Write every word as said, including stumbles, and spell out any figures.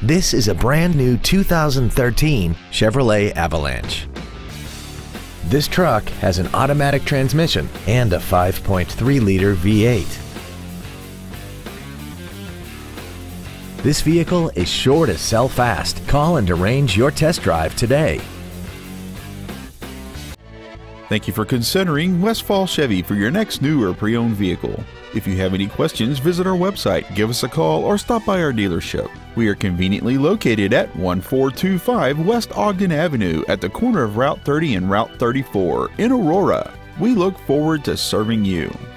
This is a brand new two thousand thirteen Chevrolet Avalanche. This truck has an automatic transmission and a five point three liter V eight. This vehicle is sure to sell fast. Call and arrange your test drive today. Thank you for considering Westfall Chevy for your next new or pre-owned vehicle. If you have any questions, visit our website, give us a call, or stop by our dealership. We are conveniently located at one four two five West Ogden Avenue at the corner of Route thirty and Route thirty-four in Aurora. We look forward to serving you.